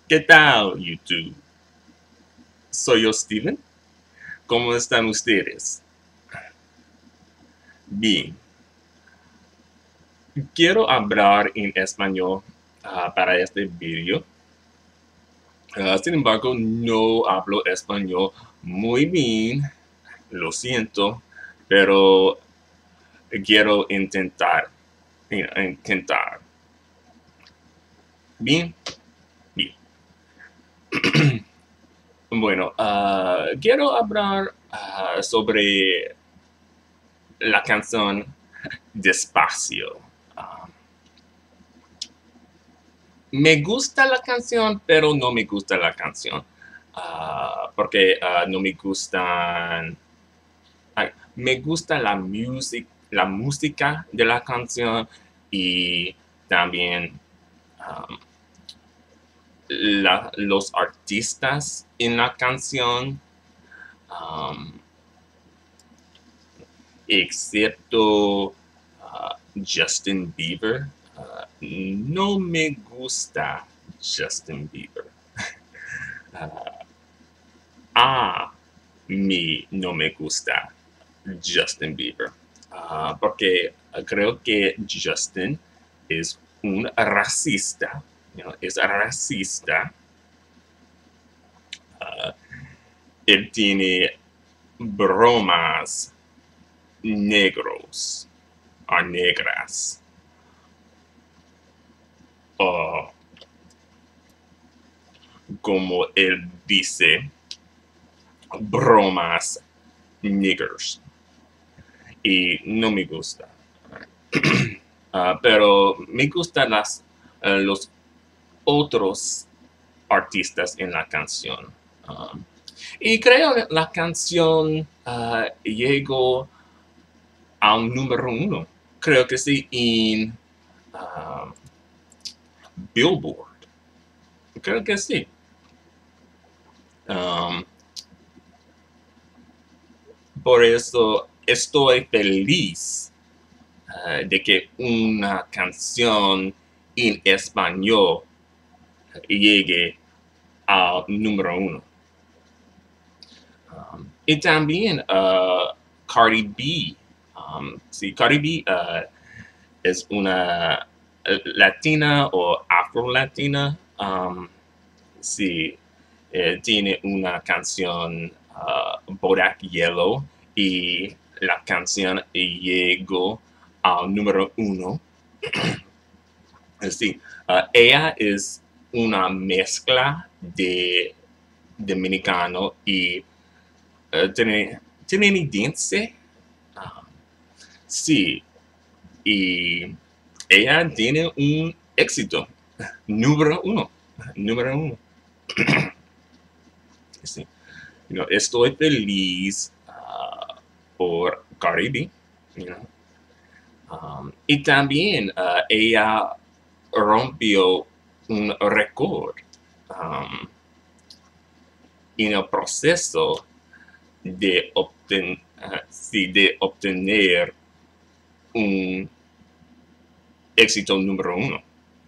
¿Qué tal, YouTube? Soy yo, Steven. ¿Cómo están ustedes? Bien. Quiero hablar en español para este video. Sin embargo, no hablo español muy bien. Lo siento, pero quiero intentar. Bien, bien. Bueno, quiero hablar sobre la canción Despacio. Ah, Me gusta la canción, pero no me gusta la canción. Porque no me gustan. Me gusta la música de la canción y también um, los artistas en la canción, um, excepto Justin Bieber. No me gusta Justin Bieber. Uh, a mí no me gusta Justin Bieber. Porque creo que Justin es un racista. Es racista. Ah, Él tiene bromas negros o negras. O como él dice, bromas niggers. Y no me gusta. Pero me gustan los otros artistas en la canción. Y creo que la canción llegó a un número uno. Creo que sí, en uh, Billboard. Creo que sí. Um, por eso estoy feliz de que una canción en español llegue al número uno. Y también Cardi B. Sí, Cardi B es una latina o afro-latina. Sí, tiene una canción Bodak Yellow y la canción llegó al número uno. Sí, ella es una mezcla de dominicano y estadounidense. Ah, sí, y ella tiene un éxito. Número uno. Número uno. Sí. Estoy feliz por Cardi B. You know. Y también ella rompió un récord en el proceso de obtener un éxito número uno.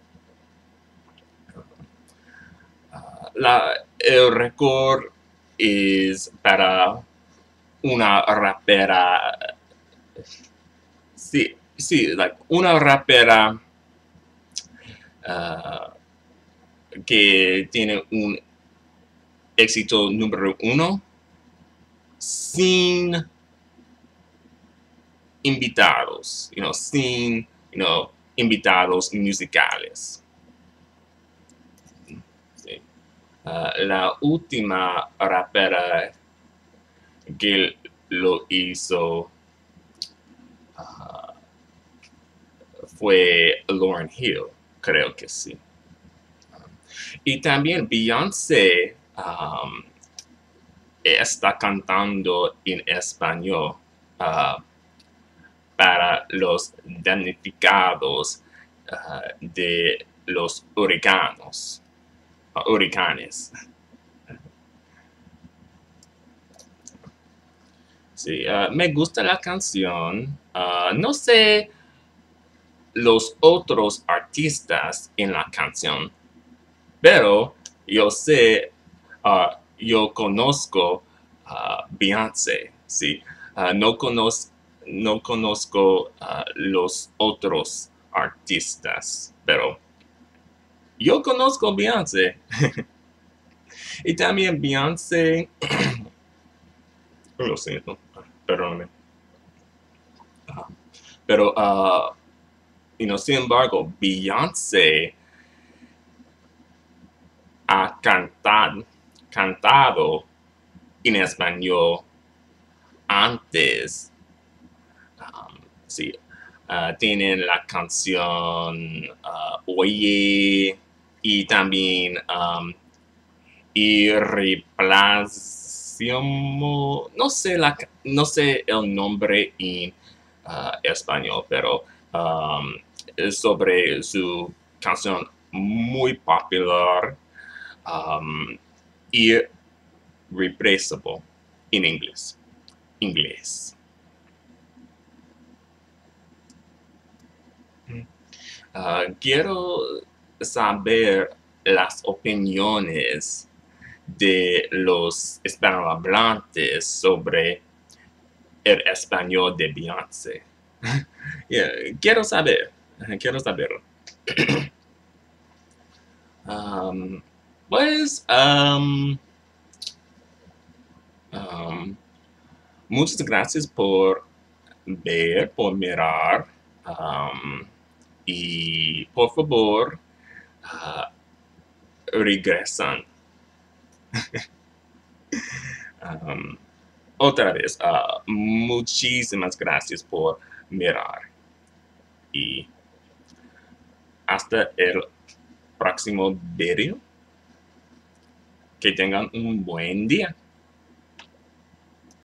El récord es para una rapera, sí, like, una rapera uh, que tiene un éxito número uno sin invitados, sin, invitados musicales. Sí. La última rapera que lo hizo uh, fue Lauryn Hill, creo que sí. Y también Beyoncé está cantando en español para los damnificados de los huracanes. Sí, me gusta la canción. No sé los otros artistas en la canción, pero yo sé, yo conozco a Beyoncé, sí. No conozco a los otros artistas, pero yo conozco a Beyoncé. Y también Beyoncé, lo siento, perdóname. Pero, sin embargo, Beyoncé ha cantado en español antes. Sí, tienen la canción Oye y también Irreplaceable. No sé el nombre en español, pero es sobre su canción muy popular, um, Irreplaceable en inglés. Inglés. Quiero saber las opiniones de los hispanohablantes sobre el español de Beyoncé. Yeah, quiero saberlo. Um, pues, um, muchas gracias por por mirar, um, y por favor, ah, regresan. Um, Otra vez, muchísimas gracias por mirar y hasta el próximo video. Que tengan un buen día.